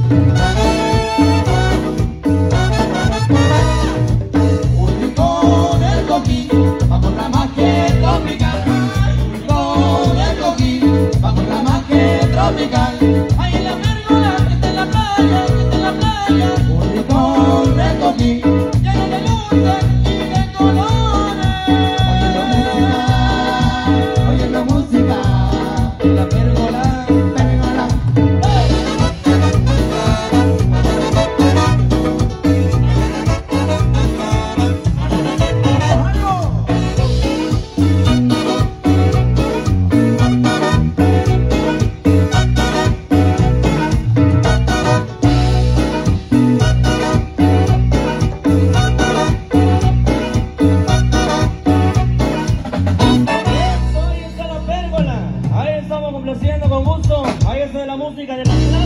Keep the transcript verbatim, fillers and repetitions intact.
Un rincón del Coquín, bajo la magia tropical. Un rincón del Coquín, bajo la magia tropical. Ahí en la pérgola, que está en la playa, que está en la playa. Un rincón del Coquín, lleno de luces y de colores. Oyendo música, oyendo música, en la pérgola, pérgola. Ahí está la pérgola, ahí estamos complaciendo con gusto, ahí está la música de la